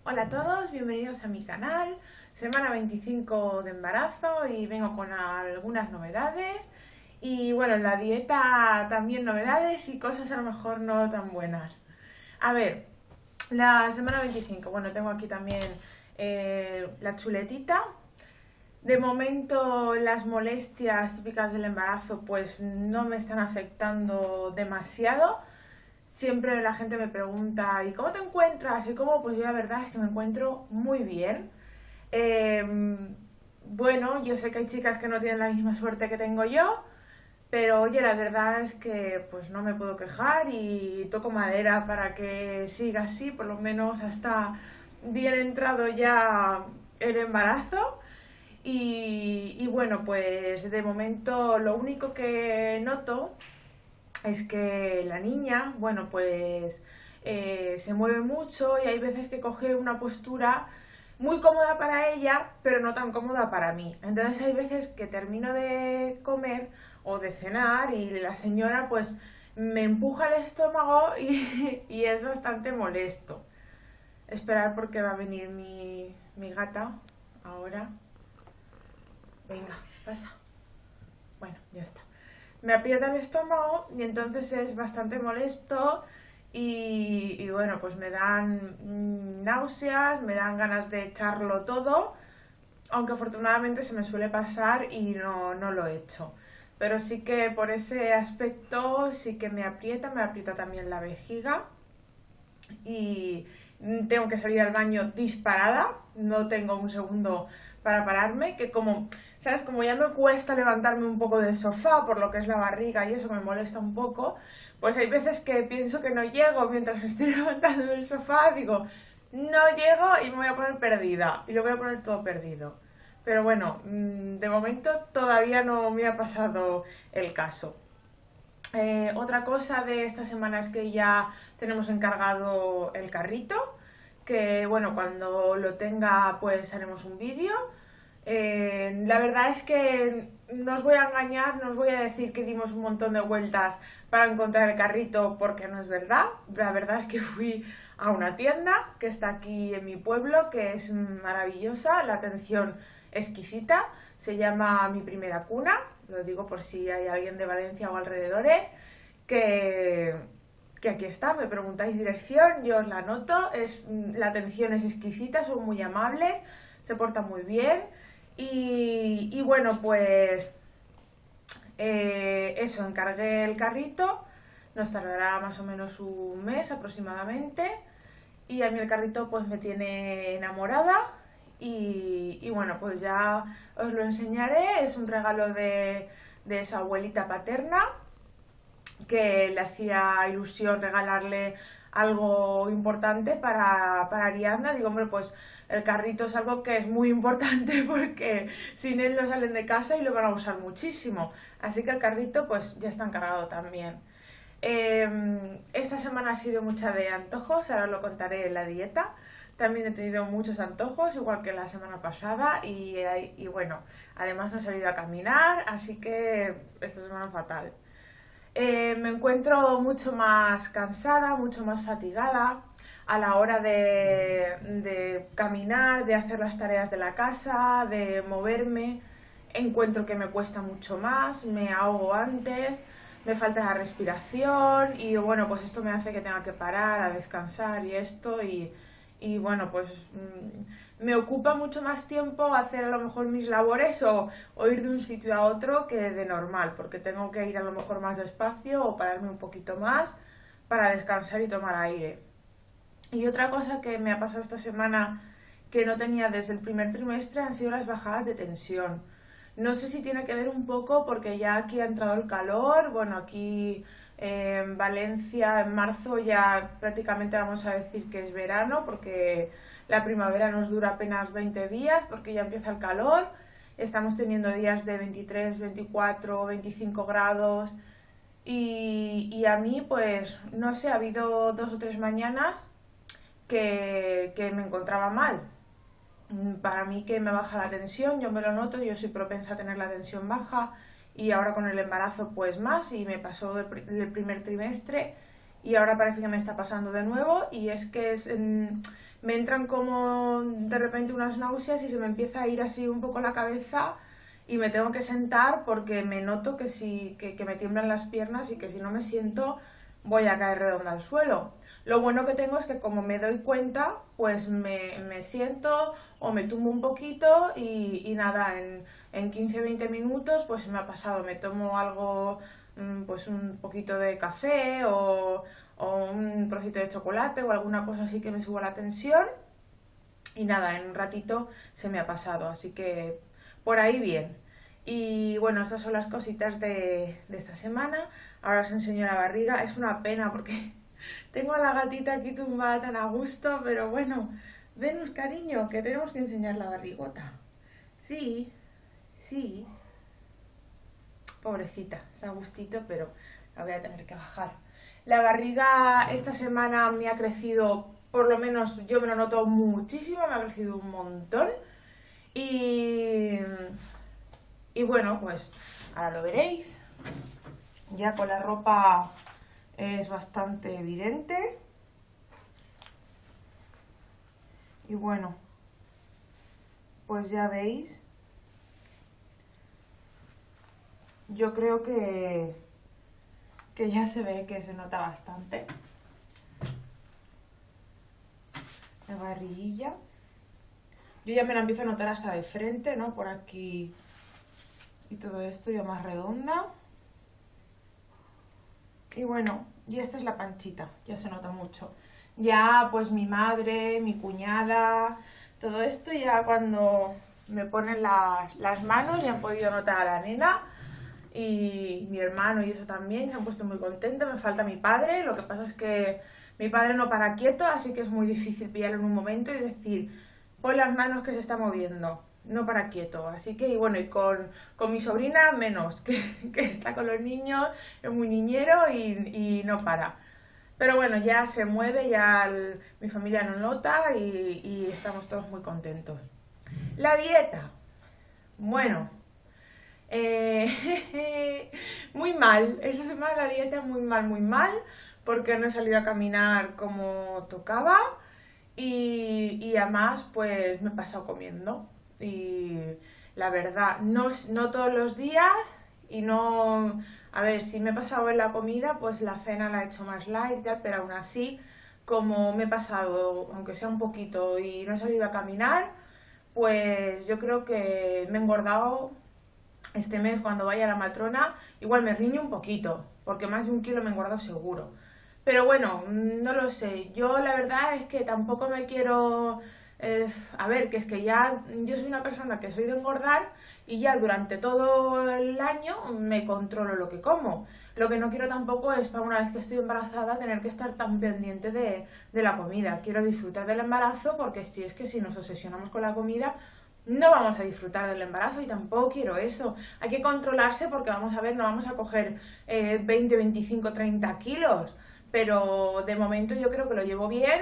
Hola a todos, bienvenidos a mi canal, semana 25 de embarazo y vengo con algunas novedades y bueno, en la dieta también novedades y cosas a lo mejor no tan buenas. A ver, la semana 25, bueno, tengo aquí también la chuletita. De momento las molestias típicas del embarazo pues no me están afectando demasiado. Siempre la gente me pregunta, ¿y cómo te encuentras? Y cómo, pues yo la verdad es que me encuentro muy bien. Eh, bueno, yo sé que hay chicas que no tienen la misma suerte que tengo yo, pero oye, la verdad es que pues no me puedo quejar y toco madera para que siga así, por lo menos hasta bien entrado ya el embarazo. Y bueno, pues de momento lo único que noto es que la niña, bueno, pues se mueve mucho y hay veces que coge una postura muy cómoda para ella, pero no tan cómoda para mí. Entonces hay veces que termino de comer o de cenar y la señora pues me empuja el estómago y es bastante molesto. Esperar porque va a venir mi gata ahora. Venga, pasa. Bueno, ya está. Me aprieta el estómago y entonces es bastante molesto y bueno, pues me dan náuseas, me dan ganas de echarlo todo, aunque afortunadamente se me suele pasar y no lo he hecho. Pero sí que por ese aspecto sí que me aprieta también la vejiga y tengo que salir al baño disparada, no tengo un segundo para pararme, que como, ¿sabes? Como ya me cuesta levantarme un poco del sofá por lo que es la barriga y eso me molesta un poco, pues hay veces que pienso que no llego mientras me estoy levantando del sofá, digo, no llego y me voy a poner perdida y lo voy a poner todo perdido. Pero bueno, de momento todavía no me ha pasado el caso. Otra cosa de esta semana es que ya tenemos encargado el carrito, que bueno, cuando lo tenga pues haremos un vídeo. La verdad es que no os voy a engañar, no os voy a decir que dimos un montón de vueltas para encontrar el carrito porque no es verdad. La verdad es que fui a una tienda que está aquí en mi pueblo, que es maravillosa, la atención exquisita, se llama Mi Primera Cuna, lo digo por si hay alguien de Valencia o alrededores, que, que aquí está, me preguntáis dirección, yo os la anoto, la atención es exquisita, son muy amables, se portan muy bien y bueno, pues eso, encargué el carrito, nos tardará más o menos un mes aproximadamente y a mí el carrito pues me tiene enamorada y bueno, pues ya os lo enseñaré, es un regalo de esa abuelita paterna que le hacía ilusión regalarle algo importante para Ariadna. Digo, hombre, pues el carrito es algo que es muy importante porque sin él no salen de casa y lo van a usar muchísimo. Así que el carrito pues ya está encargado también. Esta semana ha sido mucha de antojos, ahora os lo contaré en la dieta. También he tenido muchos antojos, igual que la semana pasada, y bueno, además no he salido a caminar, así que esta semana fatal. Me encuentro mucho más cansada, mucho más fatigada a la hora de caminar, de hacer las tareas de la casa, de moverme. Encuentro que me cuesta mucho más, me ahogo antes, me falta la respiración y bueno, pues esto me hace que tenga que parar a descansar y esto y bueno, pues me ocupa mucho más tiempo hacer a lo mejor mis labores o ir de un sitio a otro que de normal, porque tengo que ir a lo mejor más despacio o pararme un poquito más para descansar y tomar aire. Y otra cosa que me ha pasado esta semana que no tenía desde el primer trimestre han sido las bajadas de tensión. No sé si tiene que ver un poco porque ya aquí ha entrado el calor, bueno, aquí en Valencia en marzo ya prácticamente vamos a decir que es verano porque la primavera nos dura apenas 20 días porque ya empieza el calor, estamos teniendo días de 23, 24, 25 grados y a mí pues no sé, ha habido 2 o 3 mañanas que me encontraba mal. Para mí que me baja la tensión, yo me lo noto, yo soy propensa a tener la tensión baja y ahora con el embarazo pues más y me pasó el primer trimestre y ahora parece que me está pasando de nuevo y es que me entran como de repente unas náuseas y se me empieza a ir así un poco la cabeza y me tengo que sentar porque me noto que me tiemblan las piernas y que si no me siento voy a caer redonda al suelo. Lo bueno que tengo es que como me doy cuenta, pues me siento o me tumbo un poquito y nada, en 15-20 minutos pues se me ha pasado. Me tomo algo, pues un poquito de café o un trocito de chocolate o alguna cosa así que me suba la tensión y nada, en un ratito se me ha pasado. Así que por ahí bien. Y bueno, estas son las cositas de esta semana. Ahora os enseño la barriga. Es una pena porque tengo a la gatita aquí tumbada tan a gusto, pero bueno, Venus, cariño, que tenemos que enseñar la barrigota. Sí, sí. Pobrecita, está a gustito, pero la voy a tener que bajar. La barriga esta semana me ha crecido, por lo menos yo me lo noto muchísimo, me ha crecido un montón. Y bueno, pues ahora lo veréis. Ya con la ropa es bastante evidente. Y bueno, pues ya veis. Yo creo que ya se ve que se nota bastante. La barriguilla. Yo ya me la empiezo a notar hasta de frente, ¿no? Por aquí y todo esto ya más redonda. Y bueno, y esta es la panchita, ya se nota mucho. Ya pues mi madre, mi cuñada, todo esto ya cuando me ponen las manos ya han podido notar a la nena. Y mi hermano y eso también se han puesto muy contentos. Me falta mi padre, lo que pasa es que mi padre no para quieto, así que es muy difícil pillarlo en un momento y decir, pon las manos que se está moviendo, no para quieto. Así que, y bueno, y con mi sobrina menos, que está con los niños, es muy niñero y no para. Pero bueno, ya se mueve, ya mi familia lo nota y estamos todos muy contentos. La dieta. Bueno, muy mal. Esta semana la dieta muy mal, porque no he salido a caminar como tocaba y además pues me he pasado comiendo. Y la verdad, no todos los días y no... A ver, si me he pasado en la comida, pues la cena la he hecho más light, ya, pero aún así, como me he pasado, aunque sea un poquito, y no he salido a caminar, pues yo creo que me he engordado este mes cuando vaya a la matrona. Igual me riño un poquito, porque más de 1 kilo me he engordado seguro. Pero bueno, no lo sé. Yo la verdad es que tampoco me quiero... a ver, que es que ya yo soy una persona que soy de engordar y ya durante todo el año me controlo lo que como. Lo que no quiero tampoco es para una vez que estoy embarazada tener que estar tan pendiente de la comida. Quiero disfrutar del embarazo porque si es que si nos obsesionamos con la comida no vamos a disfrutar del embarazo y tampoco quiero eso. Hay que controlarse porque vamos a ver, no vamos a coger 20, 25, 30 kilos, pero de momento yo creo que lo llevo bien.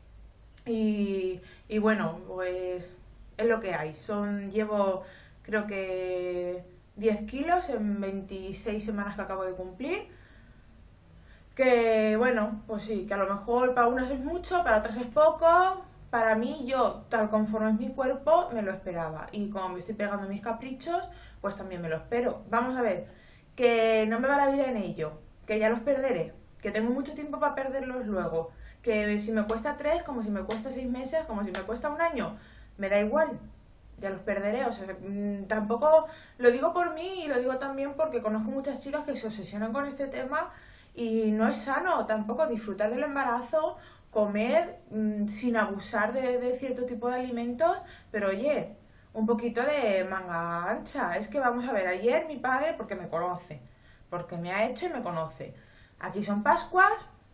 Y bueno, pues es lo que hay. Llevo creo que 10 kilos en 26 semanas que acabo de cumplir. Que bueno, pues sí, que a lo mejor para unas es mucho, para otras es poco. Para mí, yo, tal conforme es mi cuerpo, me lo esperaba. Y como me estoy pegando mis caprichos, pues también me lo espero. Vamos a ver, que no me va la vida en ello, que ya los perderé, que tengo mucho tiempo para perderlos luego. Que si me cuesta 3, como si me cuesta 6 meses, como si me cuesta 1 año, me da igual, ya los perderé. O sea, tampoco lo digo por mí y lo digo también porque conozco muchas chicas que se obsesionan con este tema y no es sano tampoco disfrutar del embarazo, comer sin abusar de cierto tipo de alimentos, pero oye, un poquito de manga ancha. Es que vamos a ver, ayer mi padre, porque me conoce, porque me ha hecho y me conoce, aquí son Pascuas,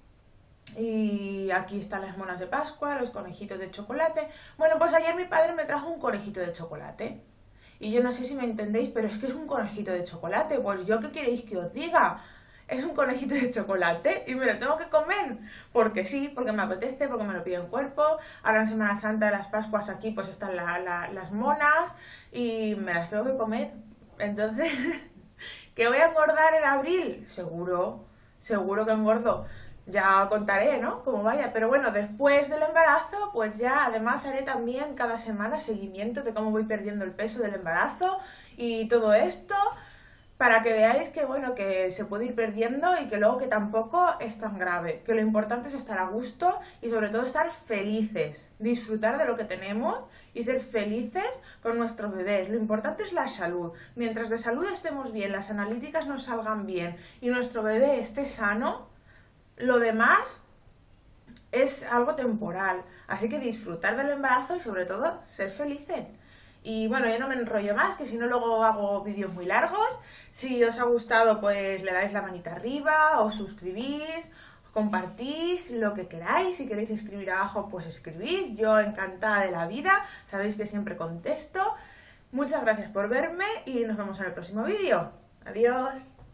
y aquí están las monas de Pascua, los conejitos de chocolate. Bueno, pues ayer mi padre me trajo un conejito de chocolate. Y yo no sé si me entendéis, pero es que es un conejito de chocolate. Pues yo, ¿qué queréis que os diga? Es un conejito de chocolate y me lo tengo que comer. Porque sí, porque me apetece, porque me lo pide el cuerpo. Ahora en Semana Santa de las Pascuas aquí pues están las monas y me las tengo que comer. Entonces, ¿que voy a engordar en abril? Seguro que engordo. ya contaré, ¿no? Cómo vaya. Pero bueno, después del embarazo, pues ya además haré también cada semana seguimiento de cómo voy perdiendo el peso del embarazo y todo esto, para que veáis que bueno, que se puede ir perdiendo y que luego que tampoco es tan grave, que lo importante es estar a gusto y sobre todo estar felices, disfrutar de lo que tenemos y ser felices con nuestros bebés. Lo importante es la salud. Mientras de salud estemos bien, las analíticas nos salgan bien y nuestro bebé esté sano, lo demás es algo temporal. Así que disfrutar del embarazo y sobre todo ser felices. Y bueno, ya no me enrollo más, que si no luego hago vídeos muy largos. Si os ha gustado, pues le dais la manita arriba, os suscribís, compartís, lo que queráis. Si queréis escribir abajo, pues escribís. Yo encantada de la vida, sabéis que siempre contesto. Muchas gracias por verme y nos vemos en el próximo vídeo. Adiós.